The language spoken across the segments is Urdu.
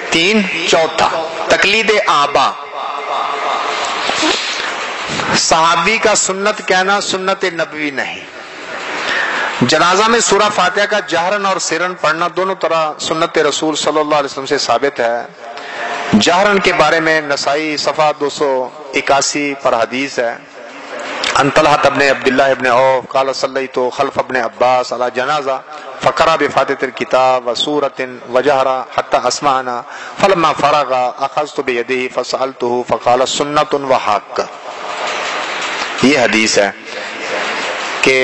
3 چوتھا تقلید آبا. صحابی کا سنت کہنا سنت نبوی نہیں. جنازہ میں سورہ فاتحہ کا جہرن اور سرن پڑھنا دونوں طرح سنت رسول صلی اللہ علیہ وسلم سے ثابت ہے. جہرن کے بارے میں نسائی صفحہ 281 پر حدیث ہے. ان طلحة ابن عبداللہ ابن عوف قال صلیت خلف ابن عباس على جنازہ فقرأ بفاتحة الكتاب وسورة وجهر حتى اسمعنا فلما فرغ اخذت بيده فسألته فقال سنة وحق. یہ حدیث ہے کہ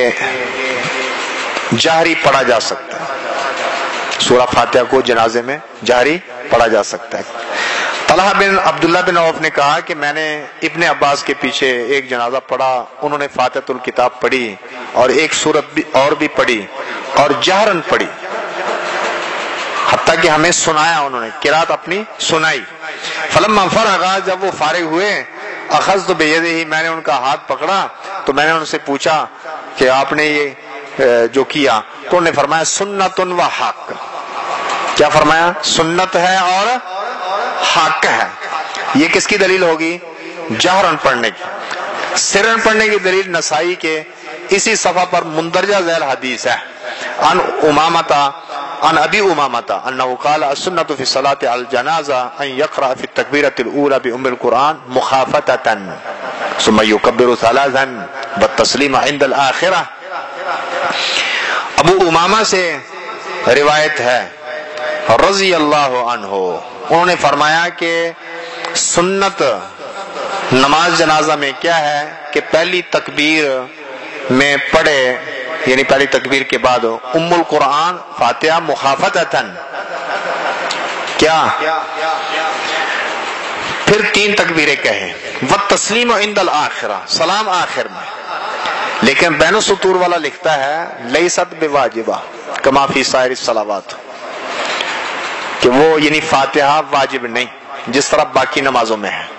جہری پڑھا جا سکتا ہے. سورہ فاتحہ کو جنازے میں جہری پڑھا جا سکتا ہے. طلحہ بن عبداللہ بن عوف نے کہا کہ میں نے ابن عباس کے پیچھے ایک جنازہ پڑھا. انہوں نے فاتحۃ الکتاب پڑھی اور ایک سورت بھی اور بھی پڑھی اور جہرن پڑھی، حتیٰ کہ ہمیں سنایا، انہوں نے قرات اپنی سنائی. فلما فرغ، جب وہ فارغ ہوئے، اخذت بیدہ، میں نے ان کا ہاتھ پکڑا تو میں نے ان سے پوچھا کہ آپ نے یہ جو کیا، تو انہوں نے فرمایا سنت و حق. کیا فرمایا؟ سنت ہے اور حق ہے. یہ کس کی دلیل ہوگی؟ جہرن پڑھنے کی. سرن پڑھنے کی دلیل نسائی کے اسی صفحہ پر مندرجہ ذیل حدیث ہے. عن ابی امامۃ انہ قال السنۃ فی الصلاۃ علی الجنازہ ان یقرأ فی التکبیرۃ الاولی بام القرآن مخافتۃ ثم یکبر ثلاثا بالتسلیم عند الآخرہ. ابو امامہ سے روایت ہے رضی اللہ عنہ، انہوں نے فرمایا کہ سنت نماز جنازہ میں کیا ہے کہ پہلی تکبیر میں پڑھے، یعنی پہلی تکبیر کے بعد ام القرآن فاتحہ مخافتتاً، کیا پھر 3 تکبیریں کہیں، والتسلیم عند الآخرہ، سلام آخر میں. لیکن بین السطور والا لکھتا ہے لیست بواجبہ کما فی سائر الصلوات، کہ وہ یعنی فاتحہ واجب نہیں جس طرح باقی نمازوں میں ہے.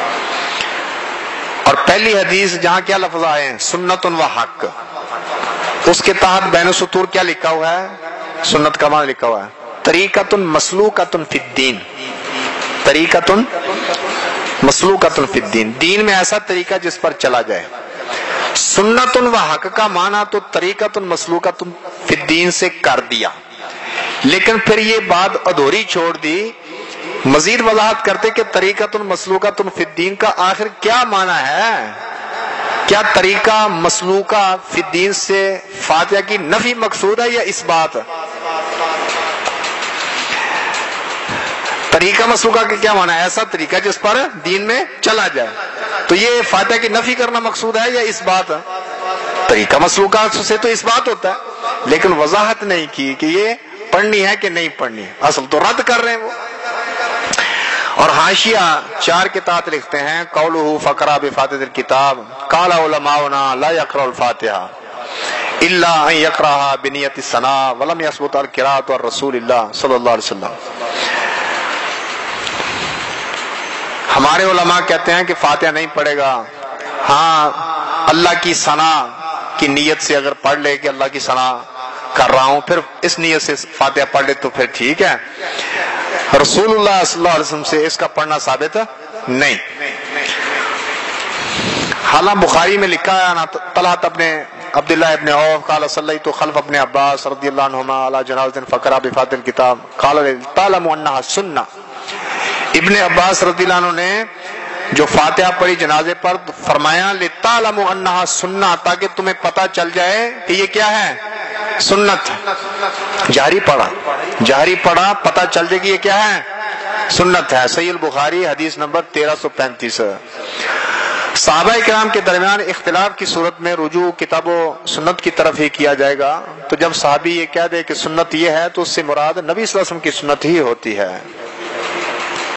اور پہلی حدیث جہاں کیا لفظ آئے ہیں سنت و حق، اس کے تحت بین السطور کیا لکھا ہوا ہے؟ سنت کا معنی لکھا ہوا ہے طریقۃ مسلوکۃ فی الدین. طریقۃ مسلوکۃ فی الدین، دین میں ایسا طریقہ جس پر چلا جائے. سنت و حق کا معنی تو طریقۃ مسلوکۃ فی الدین سے کر دیا، لیکن پھر یہ بات ادھوری چھوڑ دی. مزید وضاحت کرتے کہ طریقۃ مسلوکۃ فی الدین کا آخر کیا معنی ہے؟ کیا طریقہ مسلوکہ فی الدین سے فاتحہ کی نفی مقصود ہے یا اس بات؟ طریقہ مسلوکہ کا کیا معنی ہے؟ ایسا طریقہ جس پر دین میں چلا جائے. تو یہ فاتحہ کی نفی کرنا مقصود ہے یا اس بات؟ طریقہ مسلوکہ سے تو اس بات ہوتا ہے، لیکن وضاحت نہیں کی کہ یہ پڑھنی ہے کہ نہیں پڑھنی. اصل تو رد کر رہے ہیں وہ. اور حاشیہ 4 کے تحت لکھتے ہیں قولہ فقرأ بفاتحۃ الکتاب قال علماؤنا لا یقرأ الفاتحہ الا ان یقرأها بنیۃ الثناء ولم یثبت القراءۃ عن رسول اللہ صلی اللہ علیہ وسلم. ہمارے علماء کہتے ہیں کہ فاتحہ نہیں پڑھے گا، ہاں اللہ کی ثنا کی نیت سے اگر پڑھ لے کہ اللہ کی ثنا کر رہا ہوں، پھر اس نیت سے فاتحہ پڑھ لے تو پھر ٹھیک ہے. رسول اللہ صلی اللہ علیہ وسلم سے اس کا پڑھنا ثابت نہیں. حالانکہ بخاری میں لکھا ہے طلحہ ابن عبداللہ ابن عوف قال صلیت خلف ابن عباس رضی اللہ عنہما علی جنازۃ فقرأ بفاتحۃ الکتاب قال تعلم انها سنہ. ابن عباس رضی اللہ عنہ نے جو فاتحہ پڑھی جنازے پر فرمایا لتعلم انها سنہ، تاکہ تمہیں پتہ چل جائے کہ یہ کیا ہے، سنت. جہری پڑھا پتہ چل جائے کہ یہ کیا ہے، سنت ہے. صحیح البخاری حدیث نمبر 1335. صحابہ کرام کے درمیان اختلاف کی صورت میں رجوع کتاب و سنت کی طرف ہی کیا جائے گا. تو جب صحابی یہ کہہ دے کہ سنت یہ ہے تو اس سے مراد نبی صلی اللہ علیہ وسلم کی سنت ہی ہوتی ہے.